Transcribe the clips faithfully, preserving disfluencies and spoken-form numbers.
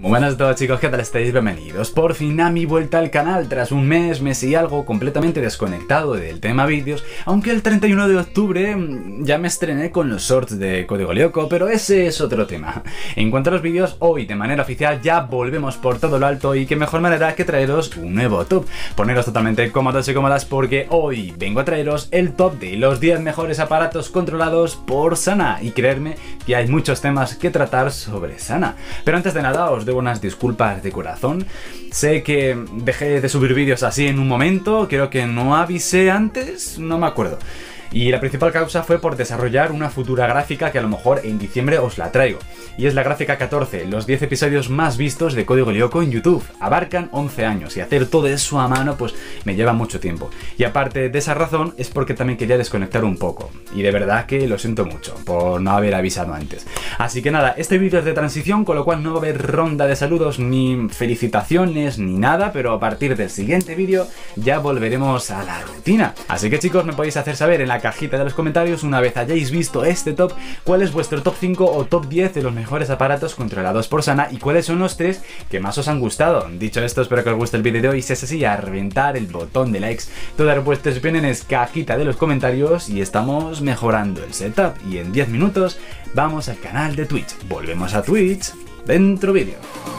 Muy buenas a todos, chicos, ¿qué tal estáis? Bienvenidos por fin a mi vuelta al canal tras un mes, mes y algo completamente desconectado del tema vídeos, aunque el treinta y uno de octubre ya me estrené con los shorts de Código Lyoko, pero ese es otro tema. En cuanto a los vídeos, hoy de manera oficial ya volvemos por todo lo alto y qué mejor manera que traeros un nuevo top. Poneros totalmente cómodos y cómodas porque hoy vengo a traeros el top de los diez mejores aparatos controlados por Sana y creerme que hay muchos temas que tratar sobre Sana. Pero antes de nada os debo unas disculpas de corazón. Sé que dejé de subir vídeos así en un momento, creo que no avisé antes, no me acuerdo. Y la principal causa fue por desarrollar una futura gráfica que a lo mejor en diciembre os la traigo. Y es la gráfica catorce, los diez episodios más vistos de Código Lyoko en YouTube. Abarcan once años y hacer todo eso a mano pues me lleva mucho tiempo. Y aparte de esa razón es porque también quería desconectar un poco. Y de verdad que lo siento mucho por no haber avisado antes. Así que nada, este vídeo es de transición, con lo cual no va a haber ronda de saludos ni felicitaciones ni nada, pero a partir del siguiente vídeo ya volveremos a la rutina. Así que chicos, me podéis hacer saber en la cajita de los comentarios, una vez hayáis visto este top, cuál es vuestro top cinco o top diez de los mejores aparatos controlados por Sana y cuáles son los tres que más os han gustado. Dicho esto, espero que os guste el vídeo de hoy, si es así, a reventar el botón de likes, todas vuestras opiniones, cajita de los comentarios, y estamos mejorando el setup y en diez minutos vamos al canal de Twitch. Volvemos a Twitch dentro vídeo.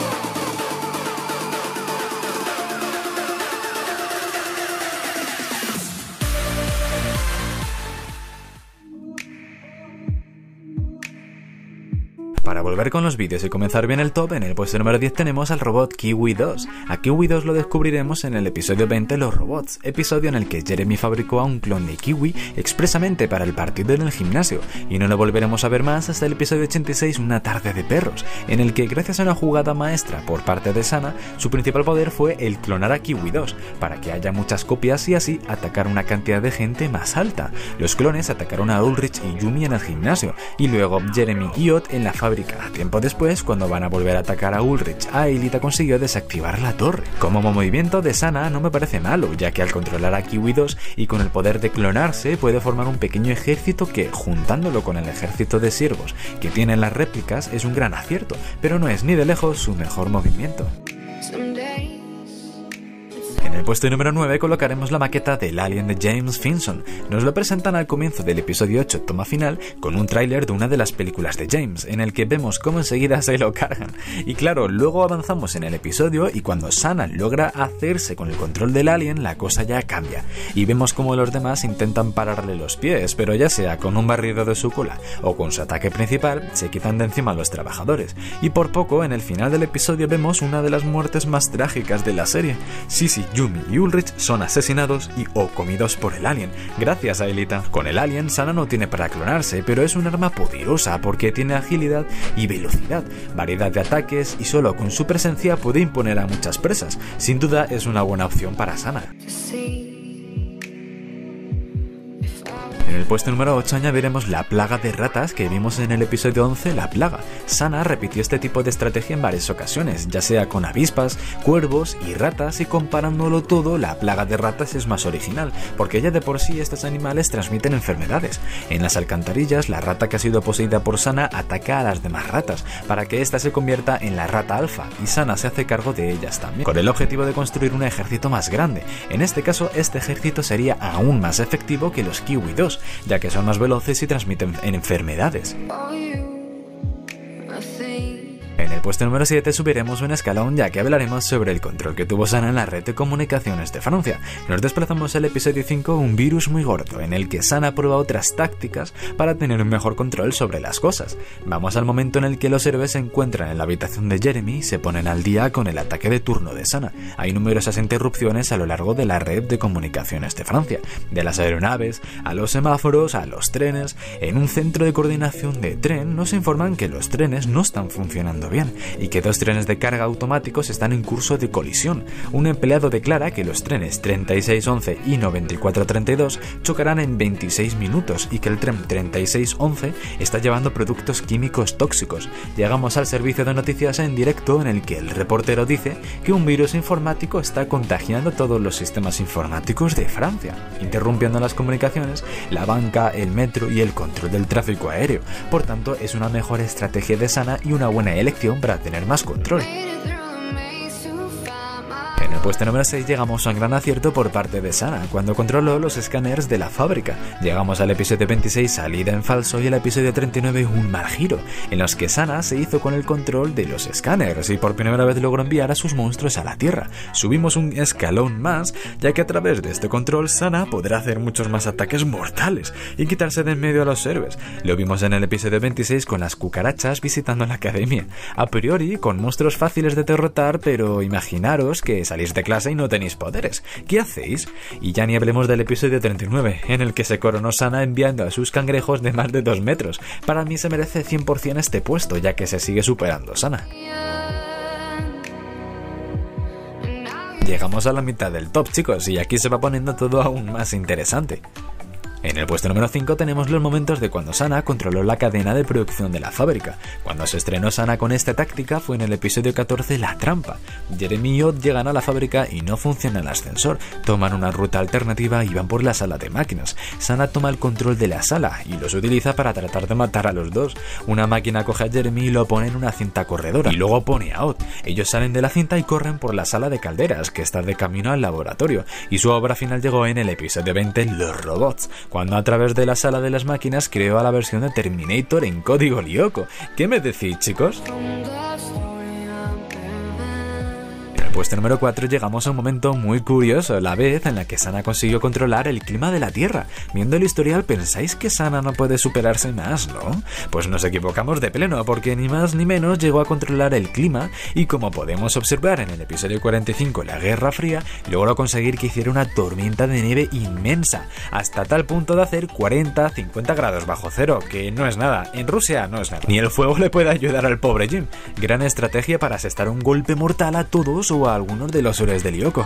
Para volver con los vídeos y comenzar bien el top, en el puesto número diez tenemos al robot Kiwi dos. A Kiwi dos lo descubriremos en el episodio veinte, Los Robots, episodio en el que Jeremy fabricó a un clon de Kiwi expresamente para el partido en el gimnasio, y no lo volveremos a ver más hasta el episodio ochenta y seis, Una tarde de perros, en el que gracias a una jugada maestra por parte de Sana, su principal poder fue el clonar a Kiwi dos, para que haya muchas copias y así atacar una cantidad de gente más alta. Los clones atacaron a Ulrich y Yumi en el gimnasio, y luego Jeremy y Ott en la fábrica. Tiempo después, cuando van a volver a atacar a Ulrich, Aelita consiguió desactivar la torre. Como movimiento de Sana no me parece malo, ya que al controlar a Kiwi dos y con el poder de clonarse puede formar un pequeño ejército que, juntándolo con el ejército de siervos que tienen las réplicas, es un gran acierto, pero no es ni de lejos su mejor movimiento. En el puesto número nueve colocaremos la maqueta del Alien de James Finson. Nos lo presentan al comienzo del episodio ocho, toma final, con un tráiler de una de las películas de James, en el que vemos cómo enseguida se lo cargan. Y claro, luego avanzamos en el episodio y cuando Sana logra hacerse con el control del alien, la cosa ya cambia. Y vemos cómo los demás intentan pararle los pies, pero ya sea con un barrido de su cola o con su ataque principal, se quitan de encima a los trabajadores. Y por poco, en el final del episodio vemos una de las muertes más trágicas de la serie. Sí, sí, Yumi y Ulrich son asesinados y o comidos por el alien, gracias a Aelita. Con el alien, Sana no tiene para clonarse, pero es un arma poderosa porque tiene agilidad y velocidad, variedad de ataques y solo con su presencia puede imponer a muchas presas. Sin duda es una buena opción para Sana. En el puesto número ocho añadiremos la plaga de ratas que vimos en el episodio once, La Plaga. Sana repitió este tipo de estrategia en varias ocasiones, ya sea con avispas, cuervos y ratas, y comparándolo todo, la plaga de ratas es más original, porque ya de por sí estos animales transmiten enfermedades. En las alcantarillas, la rata que ha sido poseída por Sana ataca a las demás ratas, para que ésta se convierta en la rata alfa, y Sana se hace cargo de ellas también, con el objetivo de construir un ejército más grande. En este caso, este ejército sería aún más efectivo que los Kiwi dos, ya que son más veloces y transmiten enfermedades. En el puesto número siete subiremos un escalón, ya que hablaremos sobre el control que tuvo Sana en la red de comunicaciones de Francia. Nos desplazamos al episodio cinco, Un virus muy gordo, en el que Sana prueba otras tácticas para tener un mejor control sobre las cosas. Vamos al momento en el que los héroes se encuentran en la habitación de Jeremy y se ponen al día con el ataque de turno de Sana. Hay numerosas interrupciones a lo largo de la red de comunicaciones de Francia, de las aeronaves, a los semáforos, a los trenes. En un centro de coordinación de tren nos informan que los trenes no están funcionando bien y que dos trenes de carga automáticos están en curso de colisión. Un empleado declara que los trenes treinta y seis once y noventa y cuatro treinta y dos chocarán en veintiséis minutos y que el tren treinta y seis once está llevando productos químicos tóxicos. Llegamos al servicio de noticias en directo, en el que el reportero dice que un virus informático está contagiando todos los sistemas informáticos de Francia, interrumpiendo las comunicaciones, la banca, el metro y el control del tráfico aéreo. Por tanto, es una mejor estrategia de Sana y una buena elección para tener más control. En el puesto número seis llegamos a un gran acierto por parte de Sana, cuando controló los escáneres de la fábrica. Llegamos al episodio veintiséis, salida en falso, y al episodio treinta y nueve, un mal giro, en los que Sana se hizo con el control de los escáneres y por primera vez logró enviar a sus monstruos a la Tierra. Subimos un escalón más, ya que a través de este control Sana podrá hacer muchos más ataques mortales y quitarse de en medio a los héroes. Lo vimos en el episodio veintiséis con las cucarachas visitando la academia. A priori, con monstruos fáciles de derrotar, pero imaginaros que salís de clase y no tenéis poderes. ¿Qué hacéis? Y ya ni hablemos del episodio treinta y nueve, en el que se coronó Sana enviando a sus cangrejos de más de dos metros. Para mí se merece cien por cien este puesto, ya que se sigue superando Sana. Llegamos a la mitad del top, chicos, y aquí se va poniendo todo aún más interesante. En el puesto número cinco tenemos los momentos de cuando Sana controló la cadena de producción de la fábrica. Cuando se estrenó Sana con esta táctica fue en el episodio catorce, La Trampa. Jeremy y Odd llegan a la fábrica y no funciona el ascensor. Toman una ruta alternativa y van por la sala de máquinas. Sana toma el control de la sala y los utiliza para tratar de matar a los dos. Una máquina coge a Jeremy y lo pone en una cinta corredora y luego pone a Odd. Ellos salen de la cinta y corren por la sala de calderas, que está de camino al laboratorio, y su obra final llegó en el episodio veinte, Los Robots, cuando a través de la sala de las máquinas creó a la versión de Terminator en código Lyoko. ¿Qué me decís, chicos? En el puesto número cuatro llegamos a un momento muy curioso, la vez en la que Sana consiguió controlar el clima de la Tierra. Viendo el historial, ¿pensáis que Sana no puede superarse más, no? Pues nos equivocamos de pleno, porque ni más ni menos llegó a controlar el clima y, como podemos observar en el episodio cuarenta y cinco, La Guerra Fría, logró conseguir que hiciera una tormenta de nieve inmensa, hasta tal punto de hacer cuarenta a cincuenta grados bajo cero, que no es nada, en Rusia no es nada. Ni el fuego le puede ayudar al pobre Jim. Gran estrategia para asestar un golpe mortal a todos o a algunos de los héroes de Lyoko.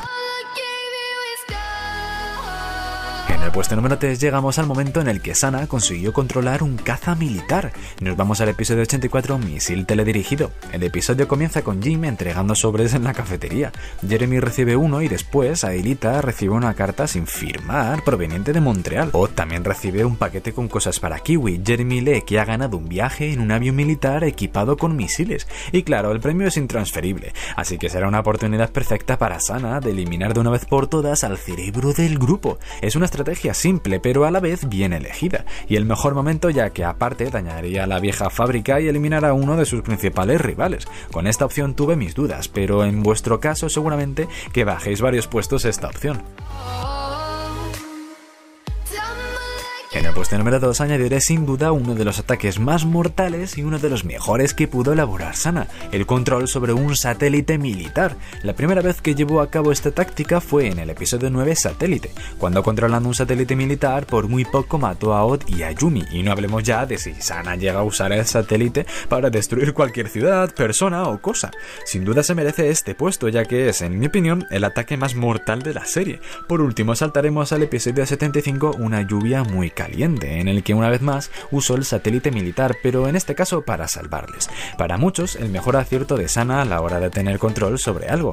En el puesto número tres llegamos al momento en el que Sana consiguió controlar un caza militar. Nos vamos al episodio ochenta y cuatro, Misil teledirigido. El episodio comienza con Jim entregando sobres en la cafetería. Jeremy recibe uno y después Aelita recibe una carta sin firmar proveniente de Montreal. Odd también recibe un paquete con cosas para Kiwi. Jeremy lee que ha ganado un viaje en un avión militar equipado con misiles. Y claro, el premio es intransferible, así que será una oportunidad perfecta para Sana de eliminar de una vez por todas al cerebro del grupo. Es una estrategia simple, pero a la vez bien elegida, y el mejor momento, ya que aparte dañaría a la vieja fábrica y eliminará a uno de sus principales rivales. Con esta opción tuve mis dudas, pero en vuestro caso seguramente que bajéis varios puestos esta opción. En el puesto número dos añadiré sin duda uno de los ataques más mortales y uno de los mejores que pudo elaborar Sana, el control sobre un satélite militar. La primera vez que llevó a cabo esta táctica fue en el episodio nueve, Satélite, cuando controlando un satélite militar por muy poco mató a Odd y a Yumi, y no hablemos ya de si Sana llega a usar el satélite para destruir cualquier ciudad, persona o cosa. Sin duda se merece este puesto, ya que es, en mi opinión, el ataque más mortal de la serie. Por último saltaremos al episodio setenta y cinco, Una lluvia muy caliente, en el que una vez más usó el satélite militar, pero en este caso para salvarles. Para muchos, el mejor acierto de Sana a la hora de tener control sobre algo.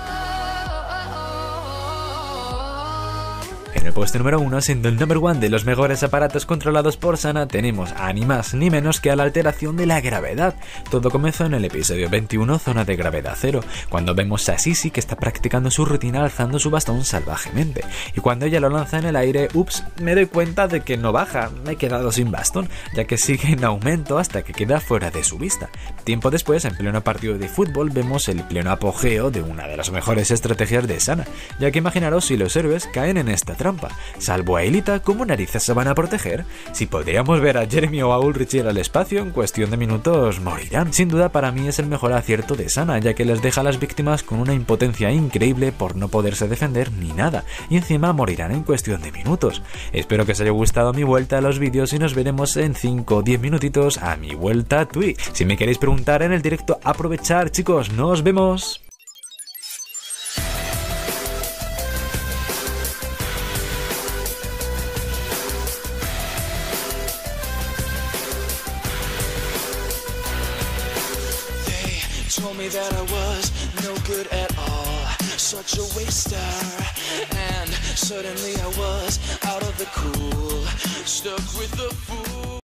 En el puesto número uno, siendo el number one de los mejores aparatos controlados por Sana, tenemos a ni más ni menos que a la alteración de la gravedad. Todo comenzó en el episodio veintiuno, Zona de Gravedad Cero, cuando vemos a Sissy que está practicando su rutina alzando su bastón salvajemente, y cuando ella lo lanza en el aire, ups, me doy cuenta de que no baja, me he quedado sin bastón, ya que sigue en aumento hasta que queda fuera de su vista. Tiempo después, en pleno partido de fútbol, vemos el pleno apogeo de una de las mejores estrategias de Sana, ya que imaginaros si los héroes caen en esta trampa. Salvo a Aelita, ¿cómo narices se van a proteger? Si podríamos ver a Jeremy o a Ulrich ir al espacio, en cuestión de minutos morirán. Sin duda para mí es el mejor acierto de Sana, ya que les deja a las víctimas con una impotencia increíble por no poderse defender ni nada, y encima morirán en cuestión de minutos. Espero que os haya gustado mi vuelta a los vídeos y nos veremos en cinco o diez minutitos a mi vuelta a Twitch. Si me queréis preguntar en el directo, aprovechar, chicos, nos vemos. Told me that I was no good at all, such a waster, and suddenly I was out of the cool, stuck with the fool.